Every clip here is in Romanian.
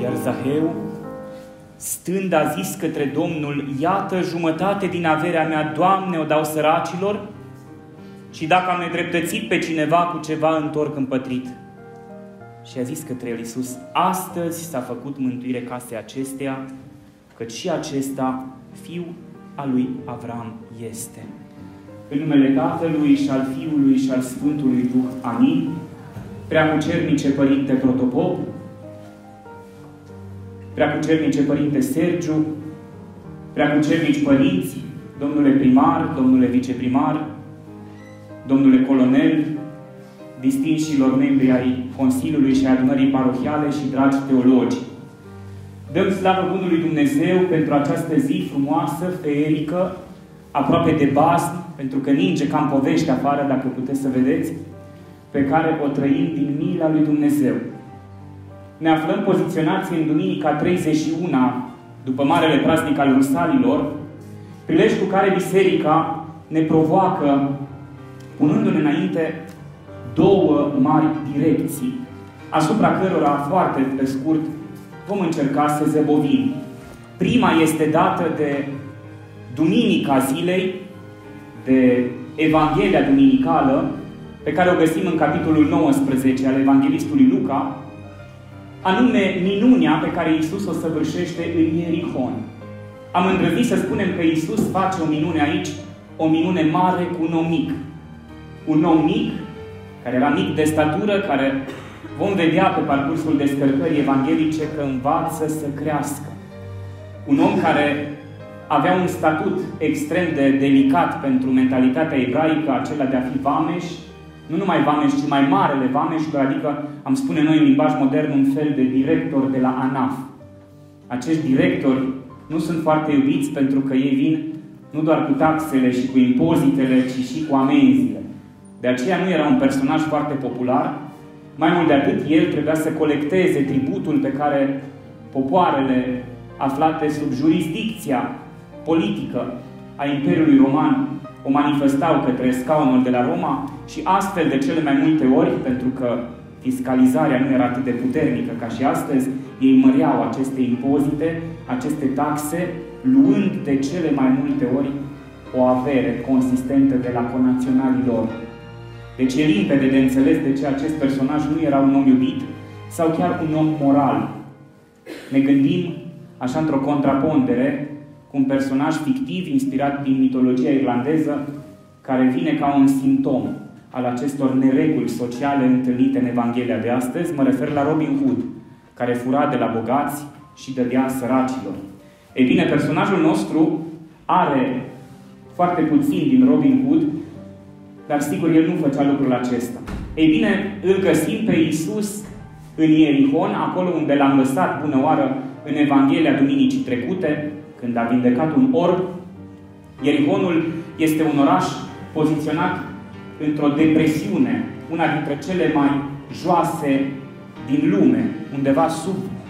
Iar Zaheu, stând, a zis către Domnul: iată, jumătate din averea mea, Doamne, o dau săracilor, și dacă am nedreptățit pe cineva cu ceva, întorc împătrit. Și a zis către el Iisus: astăzi s-a făcut mântuire casei acesteia, căci și acesta fiu al lui Avram este. În numele Tatălui și al Fiului și al Sfântului Duh. Amin. Preacucernice Părinte Protopop, Preacucernice Părinte Sergiu, Preacucernici Părinți, domnule primar, domnule viceprimar, domnule colonel, distinșilor membri ai Consiliului și Adunării Parohiale și dragi teologi. Dăm slavă Bunului Dumnezeu pentru această zi frumoasă, feerică, aproape de bazm, pentru că ninge cam povești afară, dacă puteți să vedeți, pe care o trăim din mila lui Dumnezeu. Ne aflăm poziționați în Duminica 31, după Marele Praznic al Rusalilor, prilej cu care Biserica ne provoacă, punându-ne înainte două mari direcții, asupra cărora, foarte pe scurt, vom încerca să zăbovim. Prima este dată de Duminica zilei, de Evanghelia Duminicală, pe care o găsim în capitolul 19 al Evanghelistului Luca, anume minunea pe care Iisus o săvârșește în Ierihon. Am îndrăznit să spunem că Iisus face o minune aici, o minune mare cu un om mic. Un om mic, care era mic de statură, care vom vedea pe parcursul descărcării evanghelice că învață să crească. Un om care avea un statut extrem de delicat pentru mentalitatea ebraică, acela de a fi vameș, nu numai vameș, ci mai marele vameșul, adică, am spune noi în limbaj modern, un fel de director de la ANAF. Acești directori nu sunt foarte iubiți pentru că ei vin nu doar cu taxele și cu impozitele, ci și cu amenziile. De aceea nu era un personaj foarte popular. Mai mult de atât, el trebuia să colecteze tributul pe care popoarele aflate sub jurisdicția politică a Imperiului Roman o manifestau către scaunul de la Roma și astfel, de cele mai multe ori, pentru că fiscalizarea nu era atât de puternică ca și astăzi, ei măreau aceste impozite, aceste taxe, luând de cele mai multe ori o avere consistentă de la conaționalii lor. Deci e limpede de înțeles de ce acest personaj nu era un om iubit sau chiar un om moral. Ne gândim, așa într-o contrapondere, cu un personaj fictiv inspirat din mitologia irlandeză, care vine ca un simptom al acestor nereguli sociale întâlnite în Evanghelia de astăzi. Mă refer la Robin Hood, care fura de la bogați și dădea săracilor. Ei bine, personajul nostru are foarte puțin din Robin Hood, dar sigur el nu făcea lucrul acesta. Ei bine, îl găsim pe Iisus în Ierihon, acolo unde l-am lăsat bună oară în Evanghelia Duminicii trecute, când a vindecat un orb. Ierihonul este un oraș poziționat într-o depresiune, una dintre cele mai joase din lume, undeva sub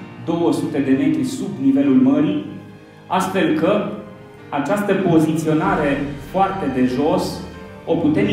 200 de metri sub nivelul mării, astfel că această poziționare foarte de jos o putem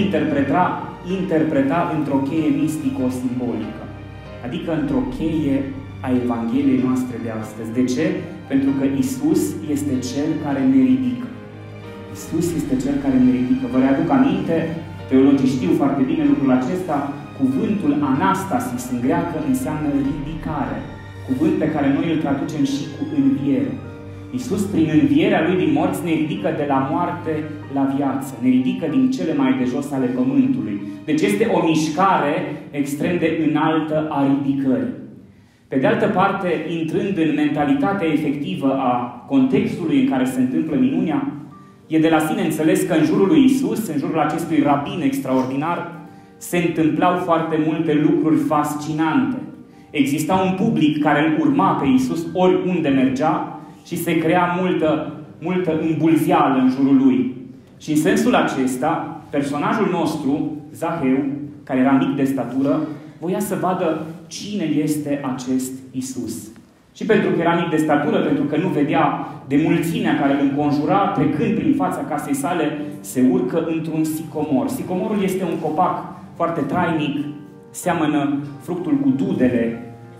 interpreta într-o cheie mistico-simbolică, adică într-o cheie a Evangheliei noastre de astăzi. De ce? Pentru că Iisus este Cel care ne ridică. Iisus este Cel care ne ridică. Vă readuc aminte, teologii știu foarte bine lucrul acesta, cuvântul anastasis în greacă înseamnă ridicare. Cuvânt pe care noi îl traducem și cu înviere. Iisus, prin învierea Lui din morți, ne ridică de la moarte la viață. Ne ridică din cele mai de jos ale pământului. Deci este o mișcare extrem de înaltă a ridicării. Pe de altă parte, intrând în mentalitatea efectivă a contextului în care se întâmplă minunea, e de la sine înțeles că în jurul lui Iisus, în jurul acestui rabin extraordinar, se întâmplau foarte multe lucruri fascinante. Exista un public care îl urma pe Iisus oriunde mergea și se crea multă îmbulzeală în jurul lui. Și în sensul acesta, personajul nostru, Zaheu, care era mic de statură, voia să vadă cine este acest Iisus. Și pentru că era mic de statură, pentru că nu vedea de mulțimea care îl înconjura, trecând prin fața casei sale, se urcă într-un sicomor. Sicomorul este un copac foarte trainic, seamănă fructul cu dudele,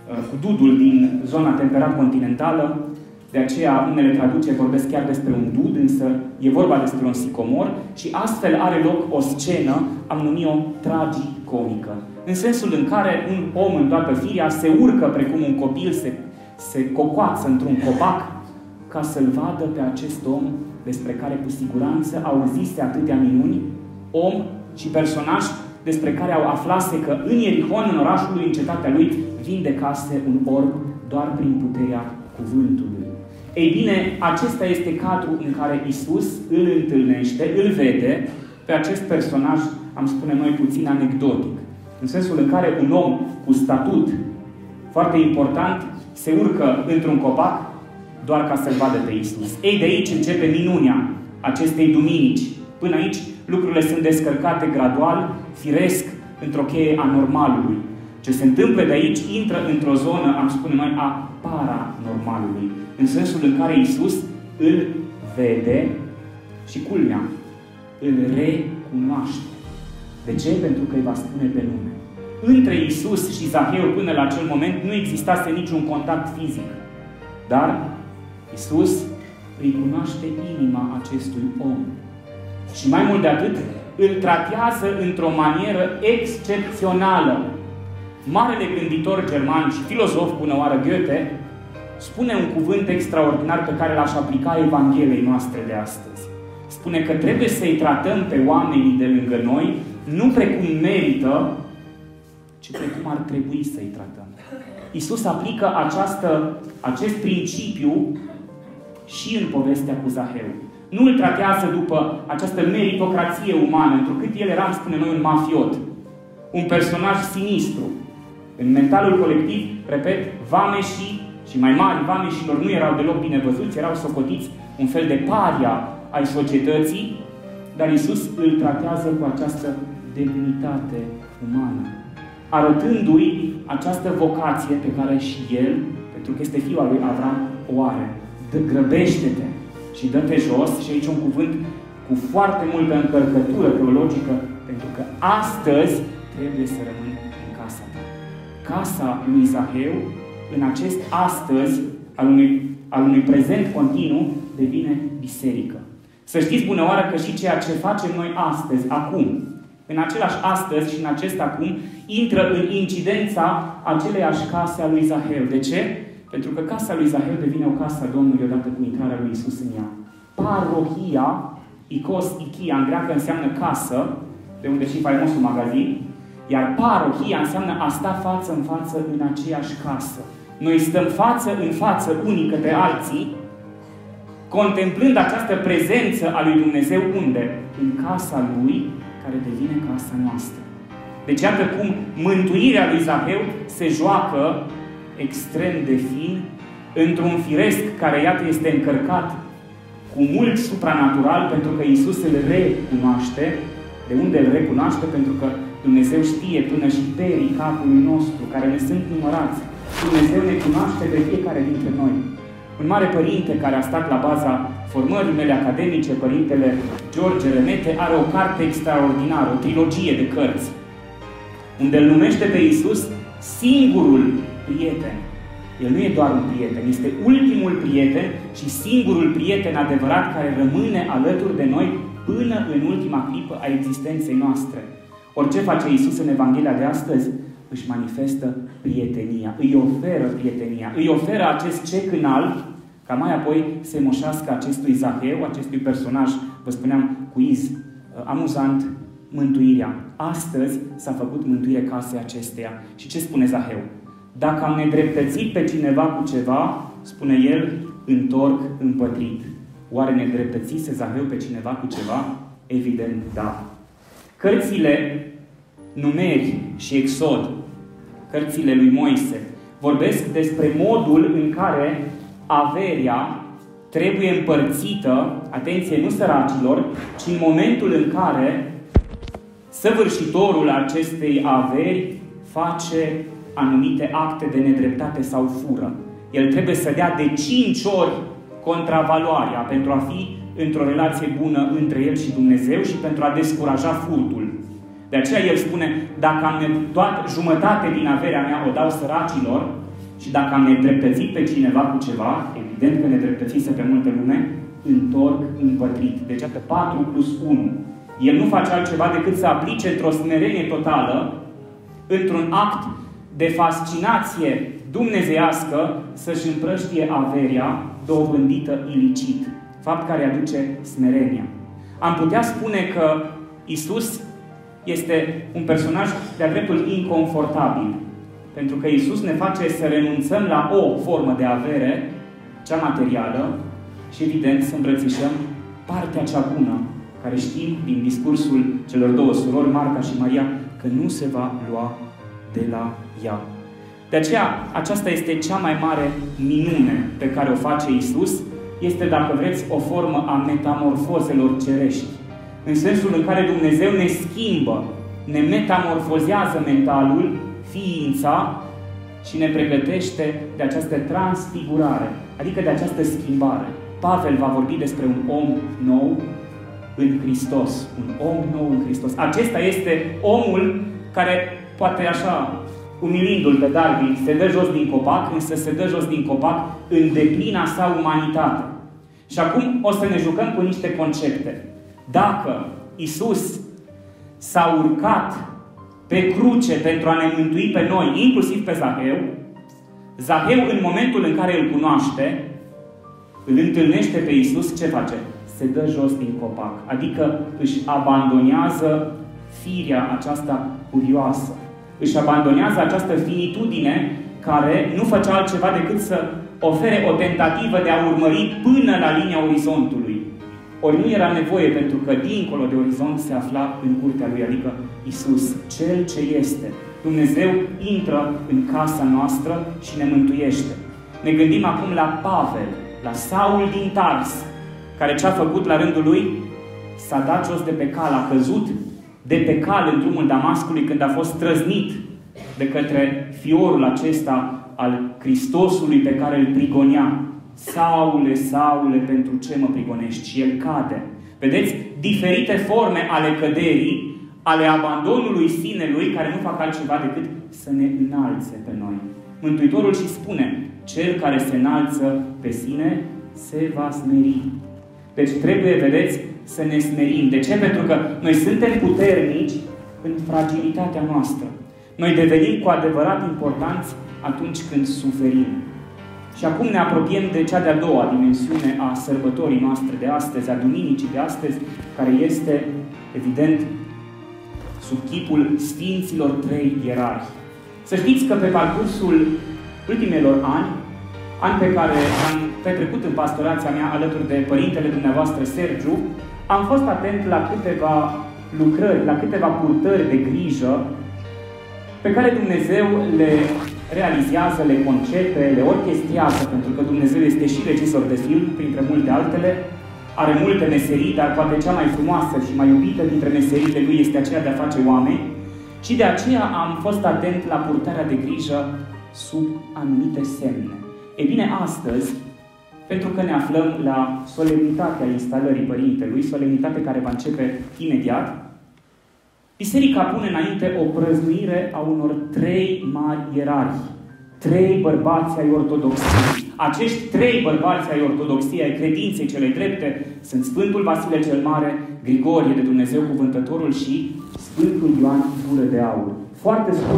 cu dudul din zona temperat continentală. De aceea unele traduceri vorbesc chiar despre un dud, însă e vorba despre un sicomor și astfel are loc o scenă, am numit-o tragicomică. În sensul în care un om în toată firea se urcă precum un copil, se cocoață într-un copac ca să-l vadă pe acest om despre care cu siguranță auzise atâtea minuni, om și personaj despre care au aflase că în Ierihon, în orașul lui, în cetatea lui, vindecase un orb doar prin puterea cuvântului. Ei bine, acesta este cadrul în care Iisus îl întâlnește, îl vede pe acest personaj, am spune noi, puțin anecdotic. În sensul în care un om cu statut foarte important se urcă într-un copac doar ca să-l vadă pe Iisus. Ei, de aici începe minunea acestei duminici. Până aici lucrurile sunt descărcate gradual, firesc, într-o cheie a normalului. Ce se întâmplă de aici intră într-o zonă, am spune noi, a paranormalului. În sensul în care Iisus îl vede și culmea, îl recunoaște. De ce? Pentru că îi va spune pe nume. Între Iisus și Zaheu până la acel moment nu existase niciun contact fizic. Dar Iisus îi cunoaște inima acestui om. Și mai mult de atât, îl tratează într-o manieră excepțională. Marele gânditor german și filozof, bună oară, Goethe, spune un cuvânt extraordinar pe care l-aș aplica Evangheliei noastre de astăzi. Spune că trebuie să-i tratăm pe oamenii de lângă noi, nu precum merită, ci precum ar trebui să-i tratăm. Iisus aplică acest principiu și în povestea cu Zaheu. Nu îl tratează după această meritocrație umană, întrucât el era, spune noi, un mafiot, un personaj sinistru. În mentalul colectiv, repet, vameșii și mai mari vameșilor nu erau deloc bine văzuți, erau socotiți un fel de paria ai societății, dar Iisus îl tratează cu această demnitate umană, arătându-i această vocație pe care și el, pentru că este fiul al lui Avram, o are. Grăbește-te și dă-te jos, și aici un cuvânt cu foarte multă încărcătură teologică, pentru că astăzi trebuie să rămâi în casa ta. Casa lui Zaheu, în acest astăzi, al unui prezent continuu, devine biserică. Să știți, bună oară, că și ceea ce facem noi astăzi, acum, în același astăzi și în acest acum, intră în incidența aceleiași case a lui Zaheu. De ce? Pentru că casa lui Zaheu devine o casă a Domnului odată cu intrarea lui Iisus în ea. Parohia, ikos, ikia, în greacă înseamnă casă, de unde și faimosul magazin, iar parohia înseamnă a sta față în față în aceeași casă. Noi stăm față în față unii către alții, contemplând această prezență a lui Dumnezeu unde? În casa Lui, care devine casa noastră. Deci iată cum mântuirea lui Zaheu se joacă extrem de fin, într-un firesc care, iată, este încărcat cu mult supranatural, pentru că Iisus îl recunoaște. De unde îl recunoaște? Pentru că Dumnezeu știe până și perii capului nostru, care ne sunt numărați. Dumnezeu ne cunoaște pe fiecare dintre noi. Un mare părinte care a stat la baza formării mele academice, părintele George Renete, are o carte extraordinară, o trilogie de cărți, unde îl numește pe Iisus singurul prieten. El nu e doar un prieten, este ultimul prieten și singurul prieten adevărat care rămâne alături de noi până în ultima clipă a existenței noastre. Orice face Iisus în Evanghelia de astăzi, își manifestă prietenia, îi oferă prietenia, îi oferă acest cec înalt, ca mai apoi să moșească acestui Zaheu, acestui personaj, vă spuneam, quiz, amuzant, mântuirea. Astăzi s-a făcut mântuire casei acesteia. Și ce spune Zaheu? Dacă am nedreptățit pe cineva cu ceva, spune el, întorc împătrit. Oare nedreptățise Zaheu pe cineva cu ceva? Evident, da. Cărțile Numeri și Exod, cărțile lui Moise, vorbesc despre modul în care averia trebuie împărțită, atenție, nu săracilor, ci în momentul în care săvârșitorul acestei averi face anumite acte de nedreptate sau fură. El trebuie să dea de 5 ori contravaloarea pentru a fi într-o relație bună între el și Dumnezeu și pentru a descuraja furtul. De aceea el spune, dacă am dat jumătate din averea mea, o dau săracilor, și dacă am nedreptățit pe cineva cu ceva, evident că nedreptățise pe multă lume, întorc împătrit. Deci, atât 4+1. El nu face altceva decât să aplice într-o smerenie totală, într-un act de fascinație dumnezeiască, să-și împrăștie averia dobândită ilicit. Fapt care aduce smerenia. Am putea spune că Iisus este un personaj de-a dreptul inconfortabil. Pentru că Iisus ne face să renunțăm la o formă de avere, cea materială, și evident să îmbrățișăm partea cea bună, care știm din discursul celor două surori, Marta și Maria, că nu se va lua de la ea. De aceea, aceasta este cea mai mare minune pe care o face Iisus, este, dacă vreți, o formă a metamorfozelor cerești. În sensul în care Dumnezeu ne schimbă, ne metamorfozează mentalul, ființa, și ne pregătește de această transfigurare, adică de această schimbare. Pavel va vorbi despre un om nou în Hristos. Un om nou în Hristos. Acesta este omul care, poate așa, umilindu-l pe Darwin, se dă jos din copac, însă se dă jos din copac în deplina sa umanitate. Și acum o să ne jucăm cu niște concepte. Dacă Iisus s-a urcat pe cruce pentru a ne mântui pe noi, inclusiv pe Zaheu, Zaheu, în momentul în care îl cunoaște, îl întâlnește pe Iisus, ce face? Se dă jos din copac. Adică își abandonează firea aceasta curioasă. Își abandonează această finitudine care nu făcea altceva decât să ofere o tentativă de a urmări până la linia orizontului. Ori nu era nevoie, pentru că dincolo de orizont se afla în curtea lui, adică Iisus, Cel ce este. Dumnezeu intră în casa noastră și ne mântuiește. Ne gândim acum la Pavel, la Saul din Tars, care ce a făcut la rândul lui? S-a dat jos de pe cal, a căzut de pe cal în drumul Damascului când a fost trăznit de către fiorul acesta al Hristosului pe care îl prigonea. Saule, Saule, pentru ce mă prigonești? Și el cade. Vedeți? Diferite forme ale căderii, ale abandonului sinelui, care nu fac altceva decât să ne înalțe pe noi. Mântuitorul și spune, cel care se înalță pe sine se va smeri. Deci trebuie, vedeți, să ne smerim. De ce? Pentru că noi suntem puternici în fragilitatea noastră. Noi devenim cu adevărat importanți atunci când suferim. Și acum ne apropiem de cea de-a doua dimensiune a sărbătorii noastre de astăzi, a duminicii de astăzi, care este, evident, sub chipul Sfinților Trei Ierarhi. Să știți că pe parcursul ultimelor ani pe care am petrecut în pastorația mea alături de părintele dumneavoastră Sergiu, am fost atent la câteva lucrări, la câteva purtări de grijă pe care Dumnezeu le realizează, le concepe, le orchestrează, pentru că Dumnezeu este și regizor de film, printre multe altele, are multe meserii, dar poate cea mai frumoasă și mai iubită dintre meseriile lui este aceea de a face oameni, și de aceea am fost atent la purtarea de grijă sub anumite semne. Ei bine, astăzi, pentru că ne aflăm la solemnitatea instalării Părintelui, solemnitate care va începe imediat, Biserica pune înainte o prăznuire a unor trei mari ierarhi, trei bărbați ai ortodoxiei. Acești trei bărbați ai ortodoxiei, ai credinței cele drepte, sunt Sfântul Vasile cel Mare, Grigorie de Dumnezeu Cuvântătorul și Sfântul Ioan Gură de Aur. Foarte scurt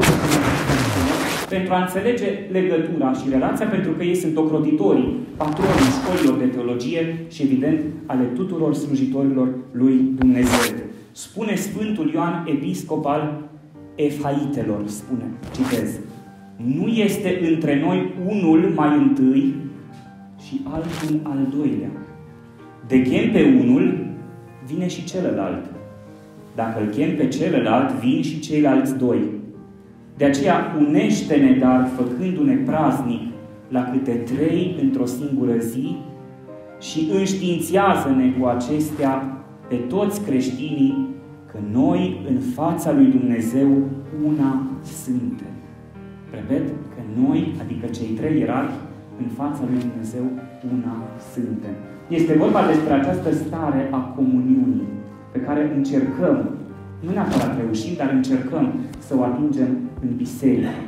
pentru a înțelege legătura și relația, pentru că ei sunt ocrotitorii, patronii școlilor de teologie și, evident, ale tuturor slujitorilor lui Dumnezeu. Spune Sfântul Ioan, episcop al Efaitelor, spune, citez, nu este între noi unul mai întâi și altul al doilea. De chem pe unul, vine și celălalt. Dacă îl chem pe celălalt, vin și ceilalți doi. De aceea unește-ne, dar făcându-ne praznic la câte trei într-o singură zi și înștiințează-ne cu acestea pe toți creștinii că noi în fața lui Dumnezeu una suntem. Repet, că noi, adică cei trei ierarhi, în fața lui Dumnezeu una suntem. Este vorba despre această stare a comuniunii pe care încercăm, nu neapărat reușim, dar încercăm să o atingem în biserică.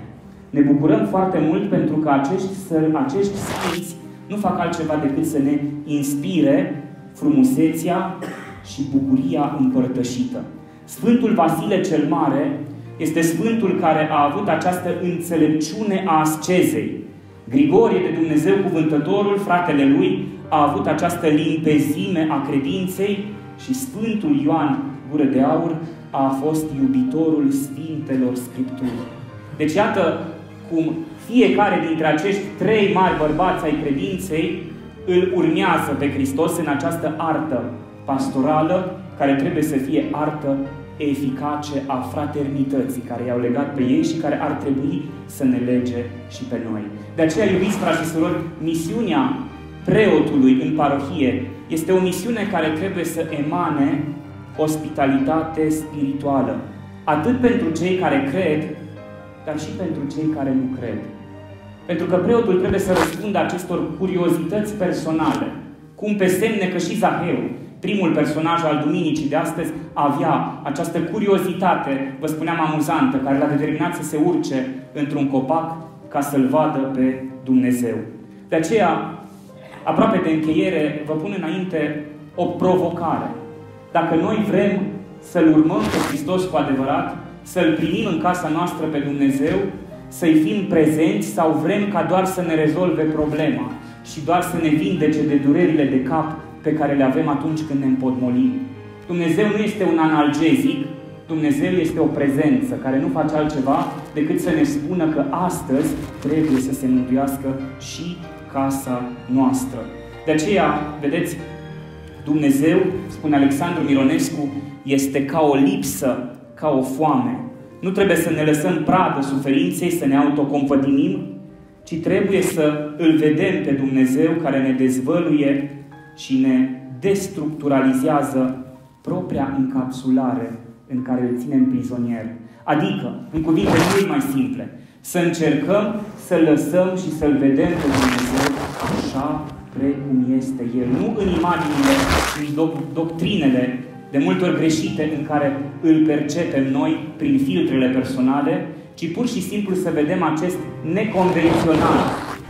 Ne bucurăm foarte mult pentru că acești sfinți nu fac altceva decât să ne inspire frumusețea și bucuria împărtășită. Sfântul Vasile cel Mare este sfântul care a avut această înțelepciune a ascezei. Grigorie de Dumnezeu Cuvântătorul, fratele lui, a avut această limpezime a credinței și Sfântul Ioan Gură de Aur a fost iubitorul Sfintelor Scripturi. Deci iată cum fiecare dintre acești trei mari bărbați ai credinței îl urmează pe Hristos în această artă pastorală, care trebuie să fie artă eficace a fraternității, care i-au legat pe ei și care ar trebui să ne lege și pe noi. De aceea, iubiți frați și surori, misiunea preotului în parohie este o misiune care trebuie să emane ospitalitate spirituală, atât pentru cei care cred, dar și pentru cei care nu cred. Pentru că preotul trebuie să răspundă acestor curiozități personale, cum pe semne că și Zaheu, primul personaj al duminicii de astăzi, avea această curiozitate, vă spuneam amuzantă, care l-a determinat să se urce într-un copac ca să-L vadă pe Dumnezeu. De aceea, aproape de încheiere, vă pun înainte o provocare. Dacă noi vrem să-L urmăm pe Hristos cu adevărat, să-L primim în casa noastră pe Dumnezeu, să-i fim prezenți, sau vrem ca doar să ne rezolve problema și doar să ne vindece de durerile de cap pe care le avem atunci când ne împotmolim. Dumnezeu nu este un analgezic, Dumnezeu este o prezență care nu face altceva decât să ne spună că astăzi trebuie să se mântuiască și casa noastră. De aceea, vedeți, Dumnezeu, spune Alexandru Mironescu, este ca o lipsă, ca o foame. Nu trebuie să ne lăsăm pradă suferinței, să ne autocompătimim, ci trebuie să îl vedem pe Dumnezeu care ne dezvăluie și ne destructuralizează propria încapsulare în care îl ținem prizonier. Adică, în cuvinte mult mai simple, să încercăm să lăsăm și să-L vedem pe Dumnezeu așa precum este El. Nu în imaginile și doctrinele de multe ori greșite în care îl percepem noi prin filtrele personale, ci pur și simplu să vedem acest neconvențional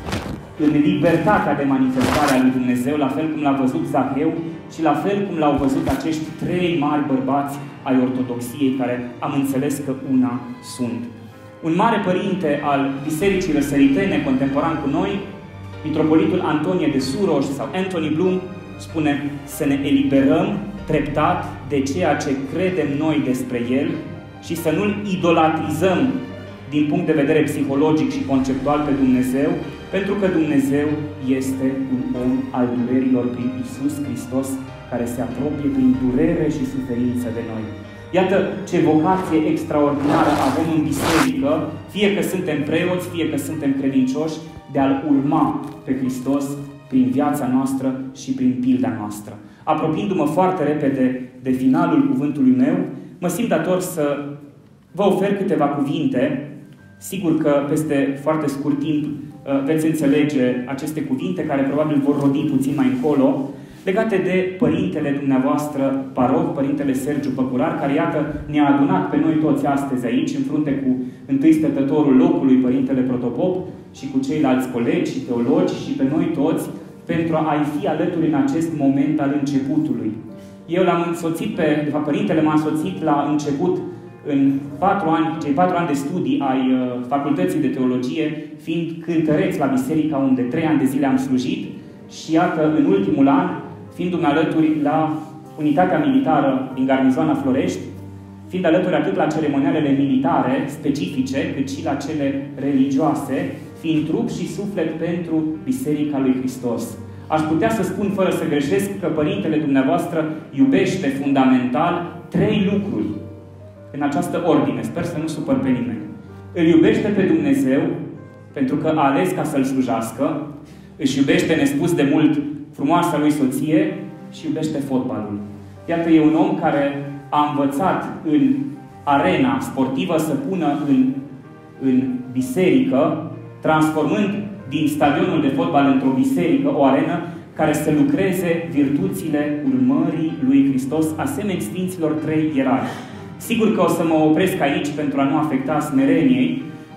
în libertatea de manifestare a lui Dumnezeu, la fel cum l-a văzut Zaheu și la fel cum l-au văzut acești trei mari bărbați ai ortodoxiei, care am înțeles că una sunt. Un mare părinte al Bisericii Răsăritene, contemporan cu noi, mitropolitul Antonie de Suroș sau Anthony Bloom, spune să ne eliberăm treptat de ceea ce credem noi despre El și să nu-L idolatrizăm din punct de vedere psihologic și conceptual pe Dumnezeu, pentru că Dumnezeu este un om al durerilor prin Iisus Hristos, care se apropie prin durere și suferință de noi. Iată ce vocație extraordinară avem în biserică, fie că suntem preoți, fie că suntem credincioși, de a-L urma pe Hristos prin viața noastră și prin pilda noastră. Apropiindu-mă foarte repede de finalul cuvântului meu, mă simt dator să vă ofer câteva cuvinte. Sigur că peste foarte scurt timp veți înțelege aceste cuvinte, care probabil vor rodi puțin mai încolo, legate de părintele dumneavoastră paroh, părintele Sergiu Păcurar, care, iată, ne-a adunat pe noi toți astăzi aici, în frunte cu întâi stătătorul locului, părintele Protopop, și cu ceilalți colegi și teologi și pe noi toți, pentru a-i fi alături în acest moment al începutului. Eu l-am însoțit de fapt, părintele m-a însoțit la început în cei 4 ani de studii ai Facultății de Teologie, fiind cântăreț la biserica unde 3 ani de zile am slujit, și iată, în ultimul an, fiindu-mi alături la unitatea militară din Garnizoana Florești, fiind alături atât la ceremonialele militare specifice, cât și la cele religioase, fiind trup și suflet pentru Biserica lui Hristos. Aș putea să spun, fără să greșesc, că părintele dumneavoastră iubește fundamental 3 lucruri în această ordine. Sper să nu supăr pe nimeni. Îl iubește pe Dumnezeu, pentru că a ales ca să-L slujească, își iubește nespus de mult frumoasa lui soție și iubește fotbalul. Iată, e un om care a învățat în arena sportivă să pună în biserică, transformând din stadionul de fotbal într-o biserică, o arenă care să lucreze virtuțile urmării lui Hristos, asemeni Sfinților 3 ierarhi. Sigur că o să mă opresc aici pentru a nu afecta smereniei,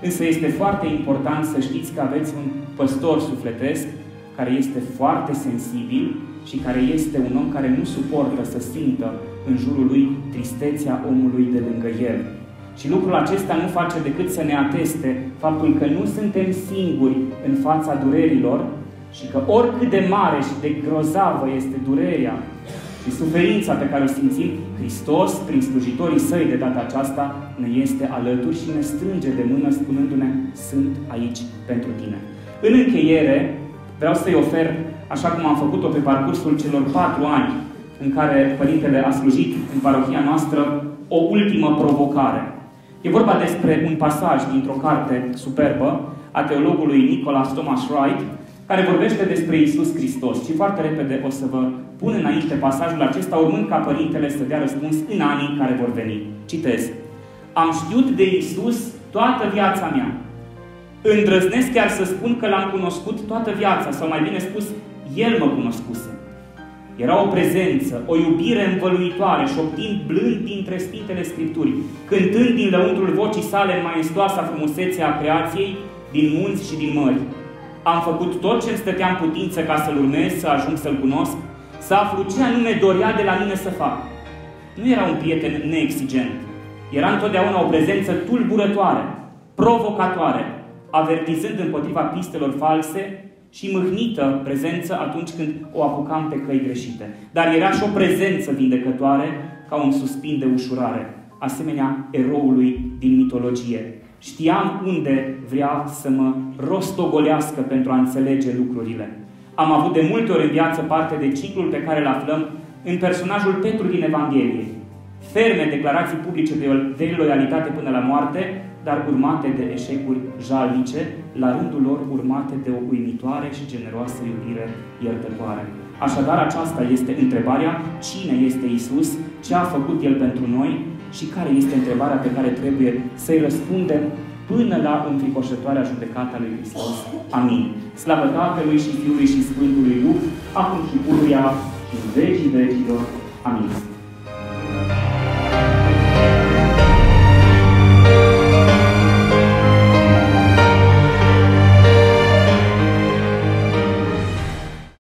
Însă este foarte important să știți că aveți un păstor sufletesc care este foarte sensibil și care este un om care nu suportă să simtă în jurul lui tristețea omului de lângă el. Și lucrul acesta nu face decât să ne ateste faptul că nu suntem singuri în fața durerilor și că oricât de mare și de grozavă este durerea și suferința pe care o simțim, Hristos, prin slujitorii Săi de data aceasta, ne este alături și ne strânge de mână spunându-ne: sunt aici pentru tine. În încheiere, vreau să-i ofer, așa cum am făcut-o pe parcursul celor 4 ani în care Părintele a slujit în parohia noastră, o ultimă provocare. E vorba despre un pasaj dintr-o carte superbă a teologului Nicholas Thomas Wright, care vorbește despre Iisus Hristos. Și foarte repede o să vă pun înainte pasajul acesta, urmând ca Părintele să dea răspuns în anii care vor veni. Citez. Am știut de Iisus toată viața mea. Îndrăznesc chiar să spun că L-am cunoscut toată viața, sau mai bine spus, El mă cunoscuse. Era o prezență, o iubire învăluitoare, șoptind blând dintre Sfintele Scripturi, cântând din lăuntrul vocii sale în maestoasa frumusețe a creației, din munți și din mări. Am făcut tot ce-mi stătea în putință ca să-L urmez, să ajung să-L cunosc, să aflu ce anume dorea de la mine să fac. Nu era un prieten neexigent. Era întotdeauna o prezență tulburătoare, provocatoare, avertizând împotriva pistelor false și mâhnită prezență atunci când o apucam pe căi greșite. Dar era și o prezență vindecătoare, ca un suspin de ușurare, asemenea eroului din mitologie. Știam unde vrea să mă rostogolească pentru a înțelege lucrurile. Am avut de multe ori în viață parte de ciclul pe care îl aflăm în personajul Petru din Evanghelie. Ferme declarații publice de loialitate până la moarte, dar urmate de eșecuri jalnice, la rândul lor urmate de o uimitoare și generoasă iubire iertătoare. Așadar, aceasta este întrebarea: cine este Iisus, ce a făcut El pentru noi și care este întrebarea pe care trebuie să-i răspundem până la înfricoșătoarea judecată a lui Hristos. Amin. Slavă Tatălui și Fiului și Sfântului Duh, acum și pururea și în vecii vecilor. Amin.